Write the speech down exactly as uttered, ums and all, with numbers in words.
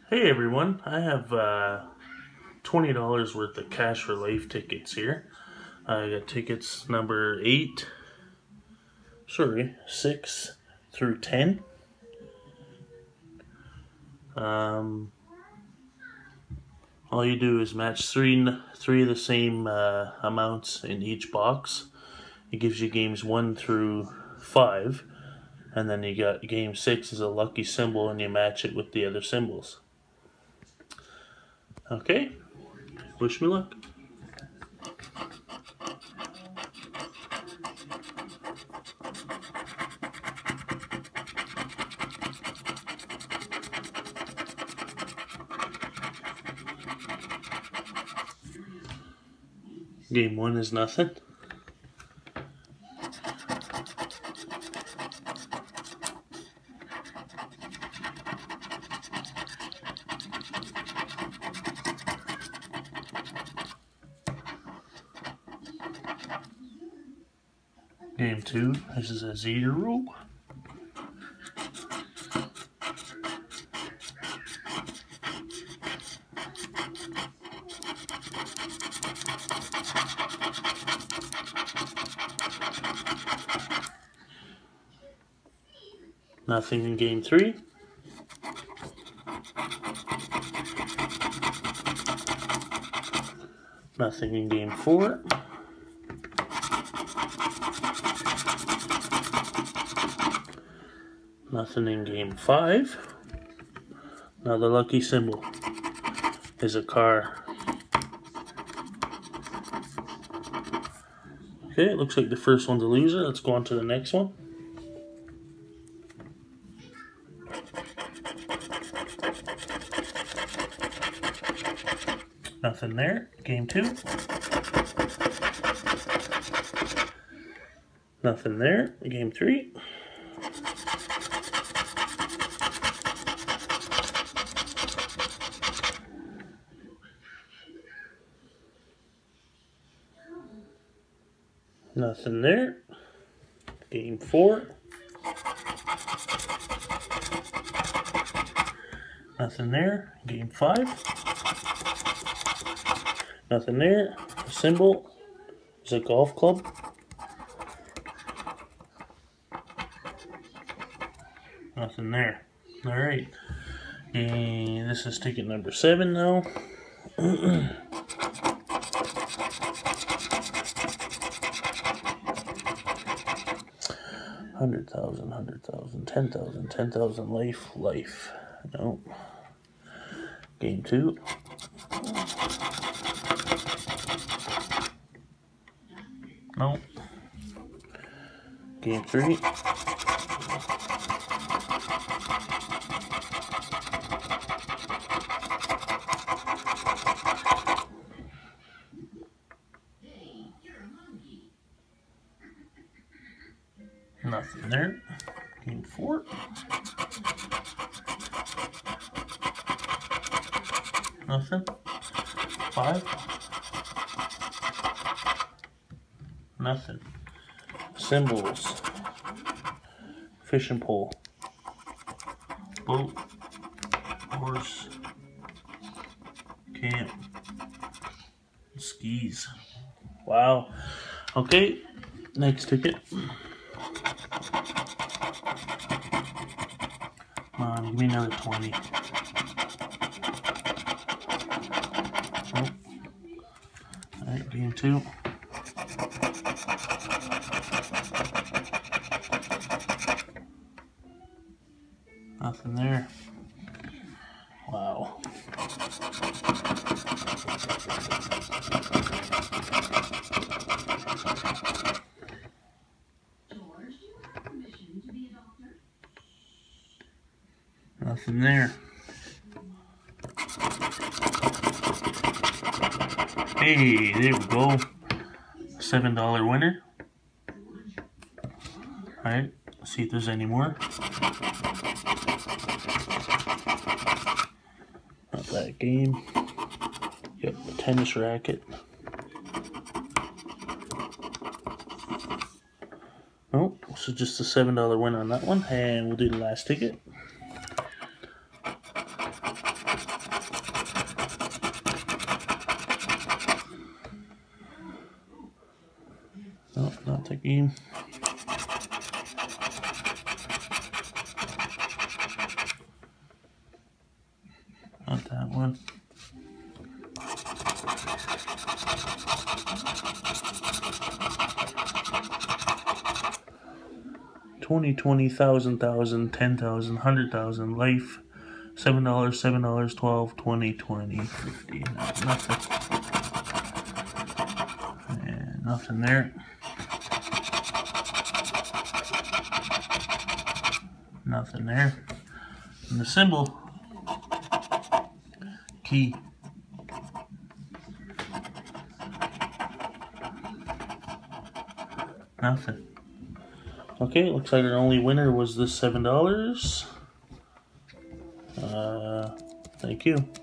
Hey everyone, I have uh, twenty dollars worth of Cash for Life tickets here. I got tickets number eight, sorry, six through ten. Um, all you do is match three, three of the same uh, amounts in each box. It gives you games one through five, and then you got game six is a lucky symbol, and you match it with the other symbols. Okay, wish me luck. Game one is nothing. Game two, this is a zero. Nothing in game three. Nothing in game four. Nothing in game five. Now the lucky symbol is a car. Okay, it looks like the first one's a loser. Let's go on to the next one. Nothing there. Game two. Nothing there. Game three. Nothing there. Game four. Nothing there. Game five. Nothing there. The symbol is a golf club. Nothing there. Alright. And this is ticket number seven now. Hundred thousand, hundred thousand, ten thousand, ten thousand, life, life. No. Game two. No. Game three. Nothing there. Game four. Nothing. Five. Nothing. Symbols. Fishing pole. Boat. Horse. Camp. Skis. Wow. Okay. Next ticket. Come on, give me another twenty. Nope. Alright, game two. Nothing there. Wow. Nothing there. Hey, there we go. seven dollar winner. Alright, let's see if there's any more. Not that game. Yep, the tennis racket. Nope, so just a seven dollar win on that one. And we'll do the last ticket. fifty. Not that one. Twenty, twenty, thousand, thousand, ten thousand, hundred thousand, life, seven dollars, seven dollars, twelve, twenty, twenty, fifty. No, nothing. And nothing there. Nothing there. And the symbol, key. Nothing. Okay, looks like our only winner was this seven dollars. Uh, thank you.